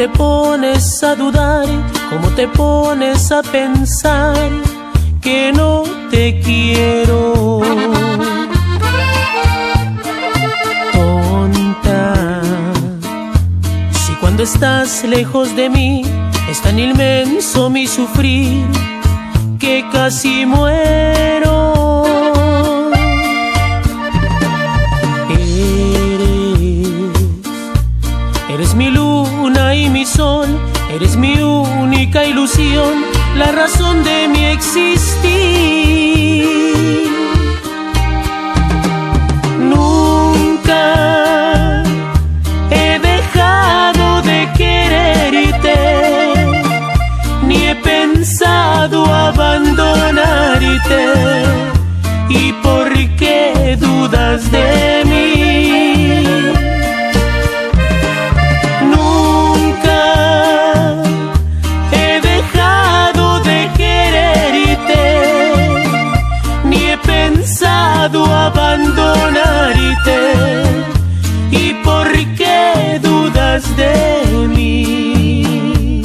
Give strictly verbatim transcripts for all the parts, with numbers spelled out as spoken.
te pones a dudar? ¿Cómo te pones a pensar que no te quiero? Tonta, si cuando estás lejos de mí es tan inmenso mi sufrir que casi muero. Eres mi luna y mi sol, eres mi única ilusión, la razón de mi existir. Nunca he dejado de quererte, ni he pensado abandonarte. ¿Y por qué dudas de mí? Abandonarte. ¿Y por qué dudas de mí?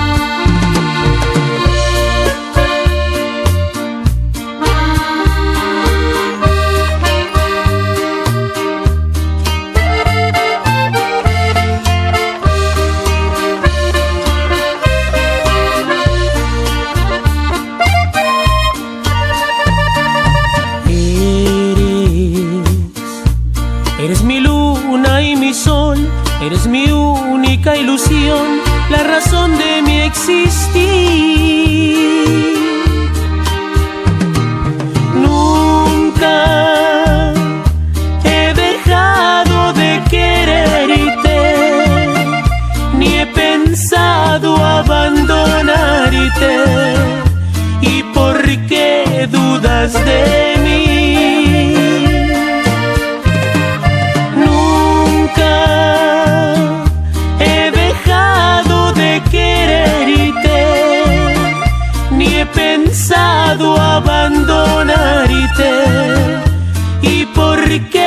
Eres mi luna y mi sol, eres mi única ilusión, la razón de mi existir. Nunca he dejado de quererte, ni he pensado abandonarte. ¿Y por qué dudas de mí? Pensado abandonarte. ¿Y por qué